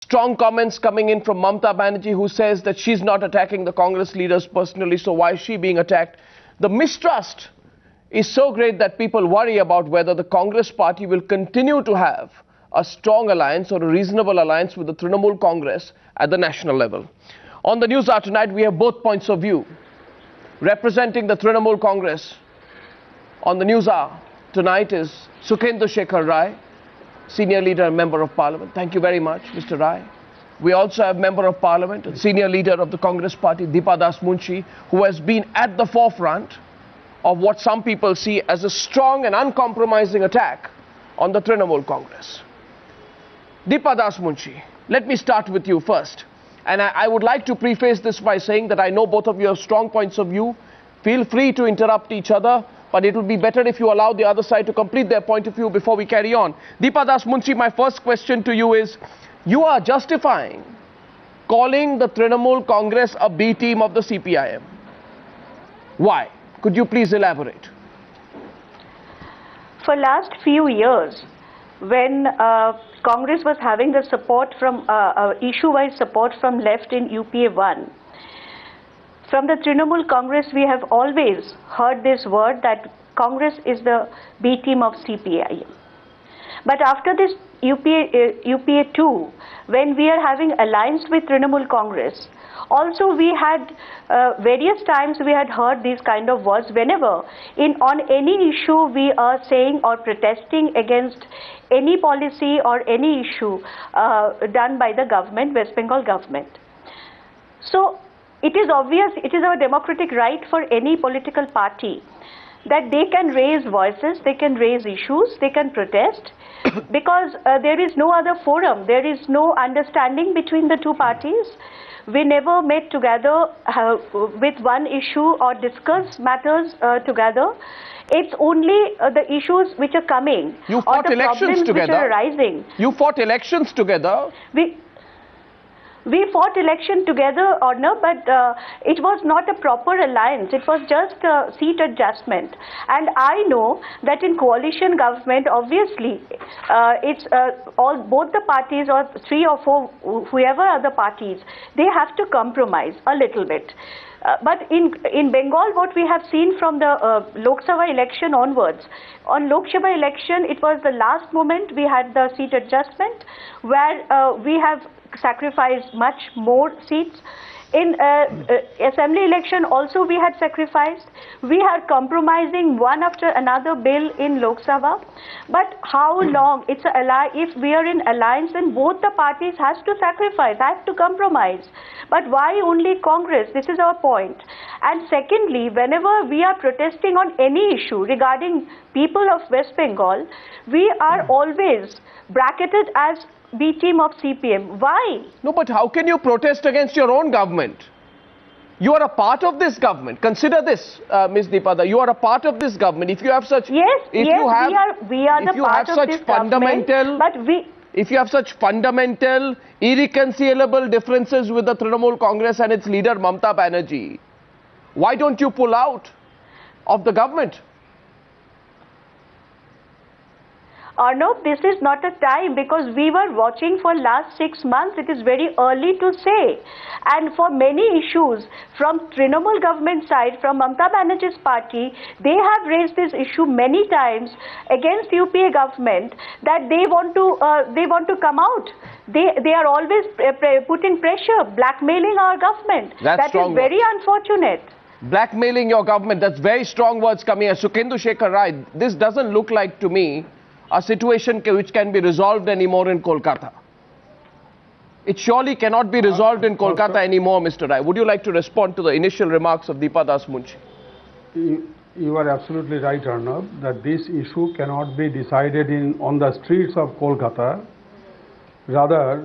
Strong comments coming in from Mamata Banerjee, who says that she's not attacking the Congress leaders personally, so why is she being attacked? The mistrust is so great that people worry about whether the Congress party will continue to have a strong alliance or a reasonable alliance with the Trinamool Congress at the national level. On the News Hour tonight, we have both points of view. Representing the Trinamool Congress on the News Hour tonight is Sukhendu Shekhar Rai, Senior Leader and Member of Parliament. Thank you very much, Mr. Rai. We also have Member of Parliament and Senior Leader of the Congress Party, Deepa Das Munshi, who has been at the forefront of what some people see as a strong and uncompromising attack on the Trinamool Congress. Deepa Das Munshi, let me start with you first. And I would like to preface this by saying that I know both of you have strong points of view. Feel free to interrupt each other, but it would be better if you allow the other side to complete their point of view before we carry on. Deepa Das Munshi, my first question to you is, you are justifying calling the Trinamool Congress a B team of the CPIM. Why? Could you please elaborate? For last few years, when Congress was having the support from issue-wise support from left in UPA 1, from the Trinamool Congress, we have always heard this word that Congress is the B team of CPIM. But after this UPA 2, when we are having alliance with Trinamool Congress, also we had various times we had heard these kind of words whenever on any issue we are saying or protesting against any policy or any issue done by the government, West Bengal government. So it is obvious, it is our democratic right for any political party that they can raise voices, they can raise issues, they can protest, because there is no other forum, there is no understanding between the two parties. We never met together with one issue or discuss matters together. It's only the issues which are coming, you fought or the elections problems together. Which are arising. You fought elections together. We fought election together, Arnab, but it was not a proper alliance. It was just a seat adjustment. And I know that in coalition government, obviously, it's both the parties or 3 or 4, whoever are the parties, they have to compromise a little bit. But in Bengal, what we have seen from the Lok Sabha election onwards, on Lok Sabha election, it was the last moment we had the seat adjustment, where we have sacrificed much more seats. In assembly election also we had sacrificed. We are compromising one after another bill in Lok Sabha. But how long? It's if we are in alliance, then both the parties has to sacrifice, have to compromise. But why only Congress? This is our point. And secondly, whenever we are protesting on any issue regarding people of West Bengal, we are always bracketed as B team of CPM. Why? No, but how can you protest against your own government? You are a part of this government. Consider this, Ms. Deepa, you are a part of this government. If you have such, we are the part of this government. But if you have such fundamental, irreconcilable differences with the Trinamool Congress and its leader Mamata Banerjee, why don't you pull out of the government? Arnab, this is not a time, because we were watching for last 6 months. It is very early to say. And for many issues from Trinamool government side, from Mamata Banerjee's party, they have raised this issue many times against UPA government that they want to come out. They are always putting pressure, blackmailing our government. That is very unfortunate. Blackmailing your government, that's very strong words coming as Sukhendu Shekhar Rai. This doesn't look like to me a situation which can be resolved anymore in Kolkata. It surely cannot be resolved in Kolkata anymore, Mr. Rai. Would you like to respond to the initial remarks of Deepa Das Munshi? You are absolutely right, Arnab, that this issue cannot be decided on the streets of Kolkata. Rather,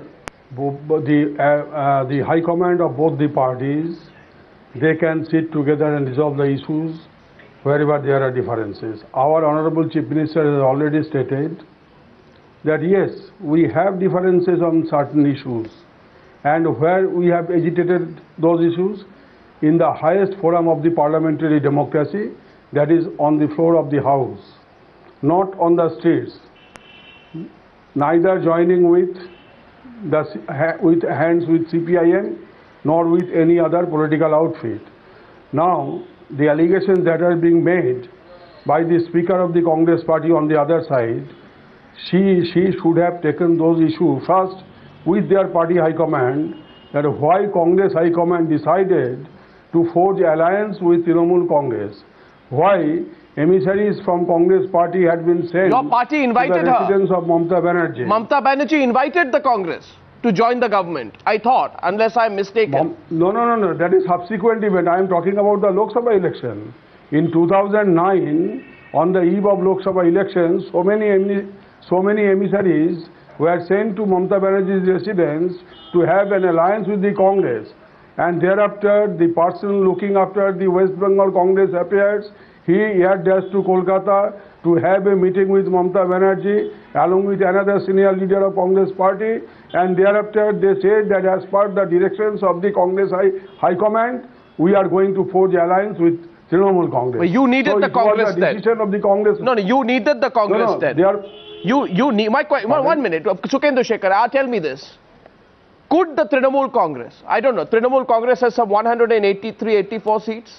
the High Command of both the parties, they can sit together and resolve the issues wherever there are differences. Our Honorable Chief Minister has already stated that yes, we have differences on certain issues, and where we have agitated those issues in the highest forum of the parliamentary democracy, that is on the floor of the House, not on the streets, neither joining with with hands with CPIM, nor with any other political outfit. Now, the allegations that are being made by the Speaker of the Congress Party on the other side, she should have taken those issues first with their party high command, that why Congress high command decided to forge alliance with Trinamool Congress, why emissaries from Congress party had been sent Your party invited to the residence of Mamata Banerjee. Mamata Banerjee invited the Congress to join the government, I thought, unless I'm mistaken. No. That is subsequent event. I am talking about the Lok Sabha election. In 2009, on the eve of Lok Sabha elections, so many emissaries were sent to Mamata Banerjee's residence to have an alliance with the Congress. And thereafter, the person looking after the West Bengal Congress appears. He had dashed to Kolkata to have a meeting with Mamata Banerjee along with another senior leader of Congress party, and thereafter they said that as per the directions of the Congress High Command, we are going to forge alliance with Trinamool Congress. But you needed the Congress then. Decision of the Congress. No, you needed the Congress then. You need, one minute, Sukhendra Shekhar, tell me this. Could the Trinamool Congress, I don't know, Trinamool Congress has some 183, 84 seats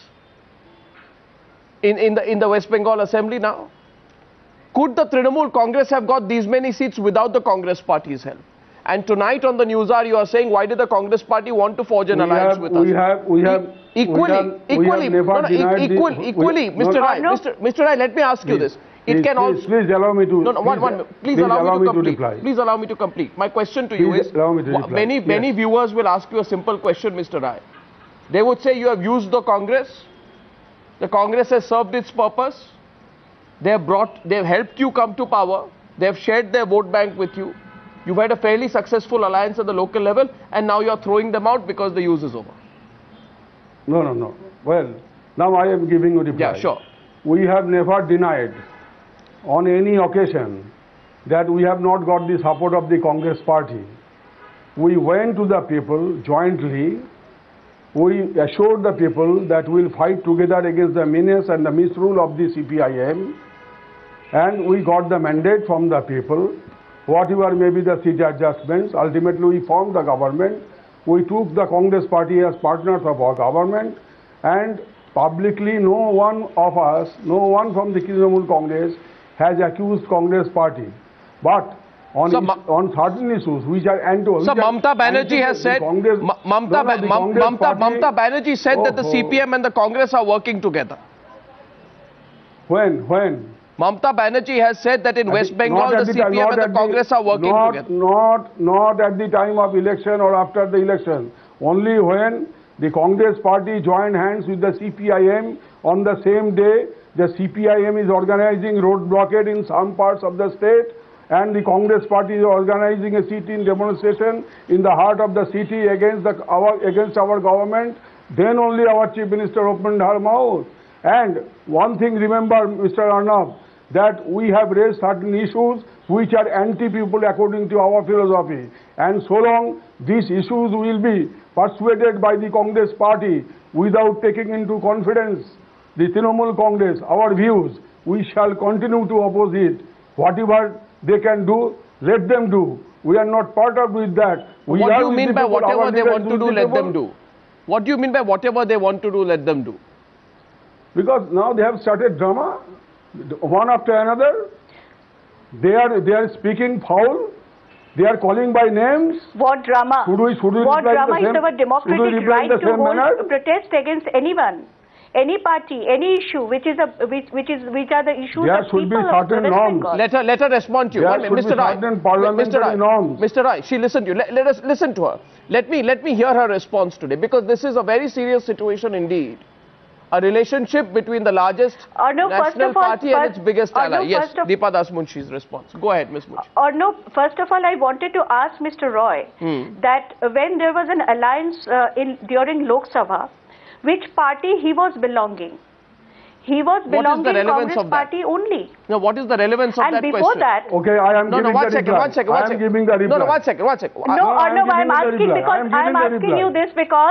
in the West Bengal Assembly now. Could the Trinamool Congress have got these many seats without the Congress party's help? And tonight on the News Hour you are saying, why did the Congress party want to forge an alliance with us? Equally, Mr. Rai, Mr. Rai, let me ask you this. It can also. Please allow me to. Please allow me to complete. Please allow me to complete. My question to you is, many viewers will ask you a simple question, Mr. Rai. They would say you have used the Congress. The Congress has served its purpose. They have helped you come to power. They have shared their vote bank with you. You've had a fairly successful alliance at the local level, and now you are throwing them out because the use is over. No. Well, now I am giving you a reply. Yeah, sure. We have never denied on any occasion that we have not got the support of the Congress party. We went to the people jointly. We assured the people that we will fight together against the menace and the misrule of the CPIM, and we got the mandate from the people. Whatever may be the seat adjustments, ultimately we formed the government. We took the Congress party as partners of our government, and publicly no one of us, no one from the Trinamool Congress has accused Congress party. But on certain issues which are Mamata Banerjee has said, Mamata Banerjee said that the CPM and the Congress are working together. When? Mamata Banerjee has said that in West Bengal the CPM and the Congress are working together. Not at the time of election or after the election. Only when the Congress party joined hands with the CPIM on the same day, the CPIM is organizing road blockade in some parts of the state, and the Congress party is organizing a sit-in demonstration in the heart of the city against our government. Then only our Chief Minister opened her mouth. And one thing remember, Mr. Arnab, that we have raised certain issues which are anti-people according to our philosophy. And so long these issues will be persuaded by the Congress party without taking into confidence the Trinamool Congress, our views, we shall continue to oppose it. Whatever they can do, let them do. We are not part of with that. What do you mean by whatever they want to do, let them do? What do you mean by whatever they want to do, let them do? Because now they have started drama, one after another. They are speaking foul. They are calling by names. What drama? What drama is our democratic right to hold a protest against anyone? Any party, any issue, which are the issues there of people be certain norms. Let her respond to you. Mr. Rai, Mr. Rai, she listened to you. Let us listen to her. Let me hear her response today, because this is a very serious situation indeed. A relationship between the largest national party and its biggest ally. Yes, Deepa Das Munshi's response. Go ahead, Ms. Munshi. First of all, I wanted to ask Mr. Roy that when there was an alliance during Lok Sabha, which party he was belonging? He was belonging to Congress party only. No, what is the relevance of that question? And before that... Okay, I am giving the reply. One second. I am giving the reply. No, one second. No, I am asking you this because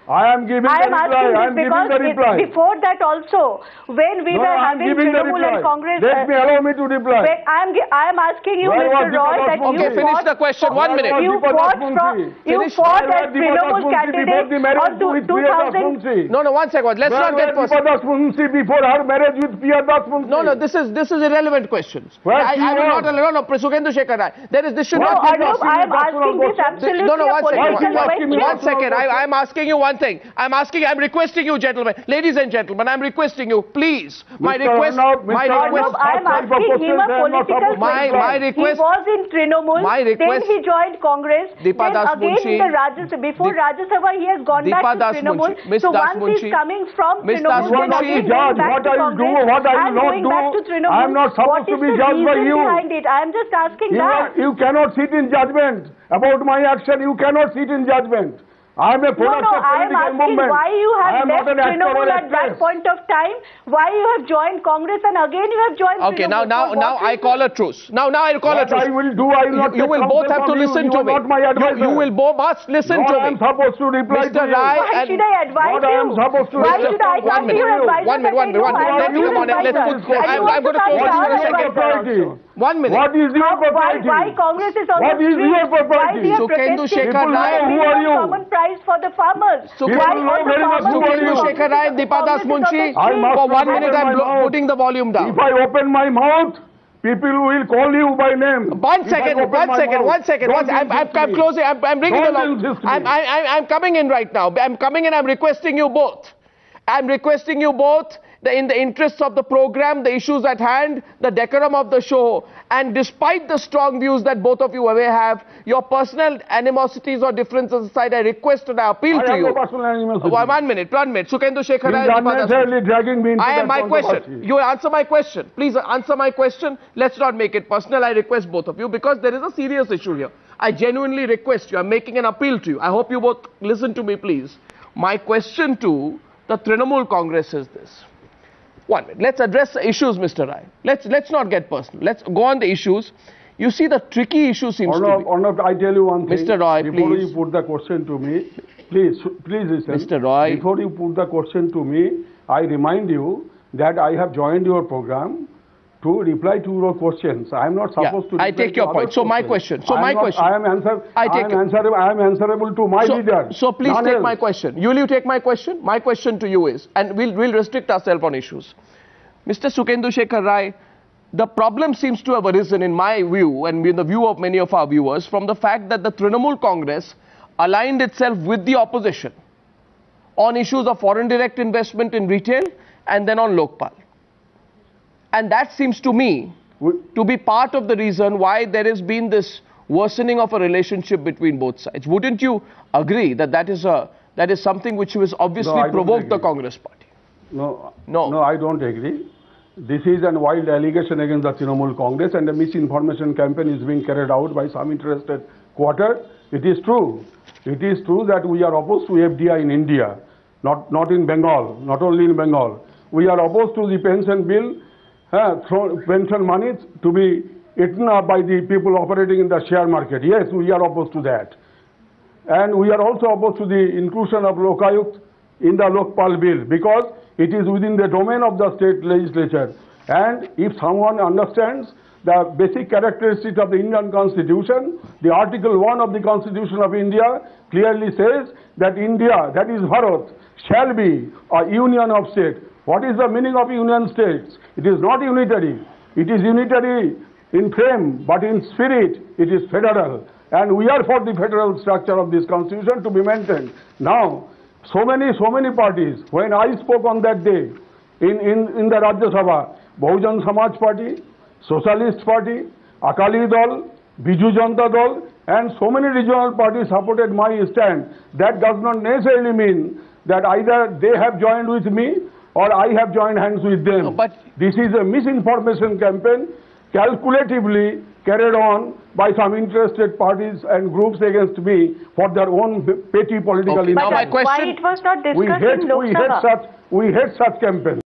I am giving the reply. I am giving the reply. Before that also, when we were having Trinamool and Congress... Allow me to reply. I am asking you, Mr. Roy, that you okay, finish the question. 1 minute. You fought as Trinamool candidate on 2000... No, 1 second. Let's not get personal. Before her marriage with P.R. Das Munshi. No, this is irrelevant questions. I will not allow. No, Sukhendu Shekhar Rai. This should not be possible. I am asking this absolutely a political question. 1 second. I am asking you one thing. I'm requesting you, gentlemen, ladies and gentlemen, I'm requesting you, please. My request. I am asking him a political question. My request. He was in Trinamool. Then he joined Congress. Deepa Das Munshi. Before Rajya Sabha, he has gone back to Trinamool. So once he's coming from Trinamool, then again going back to Congress and going back to Trinamool. I am not supposed to be judged by you. I am just asking that. You cannot sit in judgment about my action. You cannot sit in judgment. I am a product of political movement. Why you have left Trinamool at that point of time? Why you have joined Congress and again you have joined Trinamool? Okay, now I call a truce. Now I call a truce. I will do. I will not. You will both have to listen to me. You will both must listen to me. I am supposed to reply to you. Why should I advise you? I am supposed to. Why should I come to your advisor? 1 minute. Then you come on and let's put. I'm going to close you in a second. 1 minute. What is your propriety? Why Congress is on the street? What is your propriety? Sukhendu Shekhar Rai. Who are you? Common price for the farmers. Sukhendu Shekhar Rai, Deepa Das Munshi. For 1 minute, I'm putting the volume down. If I open my mouth, people will call you by name. 1 second. I'm closing. I'm bringing along. I'm coming in right now. I'm coming in. I'm requesting you both. In the interests of the program, the issues at hand, the decorum of the show, and despite the strong views that both of you may have, your personal animosities or differences aside, I request and I appeal to you. I have no personal animosity. 1 minute. Sukhendu Shekhar Rai. Unnecessarily dragging me into I am my question. You answer my question. Please answer my question. Let's not make it personal. I request both of you because there is a serious issue here. I genuinely request you. I'm making an appeal to you. I hope you both listen to me, please. My question to the Trinamool Congress is this. 1 minute. Let's address the issues, Mr. Rai. Let's not get personal. Let's go on the issues. You see, the tricky issue seems to be... I tell you one thing. Mr. Roy, before you put the question to me, please listen. Mr. Roy. Before you put the question to me, I remind you that I have joined your program to reply to your questions. I am not supposed to. I take your point. So my question. I am answerable to my leader. So please take my question. Will you take my question? My question to you is, and we'll restrict ourselves on issues. Mr. Sukhendu Shekhar Rai, the problem seems to have arisen in my view and in the view of many of our viewers from the fact that the Trinamool Congress aligned itself with the opposition on issues of foreign direct investment in retail and then on Lokpal. And that seems to me to be part of the reason why there has been this worsening of a relationship between both sides. Wouldn't you agree that that is something which has obviously provoked the Congress party? No, I don't agree. This is a wild allegation against the Trinamool Congress, and a misinformation campaign is being carried out by some interested quarter. It is true. It is true that we are opposed to FDI in India, not in Bengal, not only in Bengal. We are opposed to the pension bill, pension money to be eaten up by the people operating in the share market. Yes, we are opposed to that. And we are also opposed to the inclusion of Lokayukt in the Lokpal bill because it is within the domain of the state legislature. And if someone understands the basic characteristics of the Indian Constitution, the Article 1 of the Constitution of India clearly says that India, that is Bharat, shall be a union of states. What is the meaning of union states? It is not unitary. It is unitary in frame, but in spirit, it is federal. And we are for the federal structure of this constitution to be maintained. Now, so many parties, when I spoke on that day in the Rajya Sabha, Bahujan Samaj Party, Socialist Party, Akali Dal, Biju Janata Dal, and so many regional parties supported my stand. That does not necessarily mean that either they have joined with me or I have joined hands with them. No, but this is a misinformation campaign calculatively carried on by some interested parties and groups against me for their own petty political Now my question, why it was not discussed in Lok Sabha? We hate such campaigns.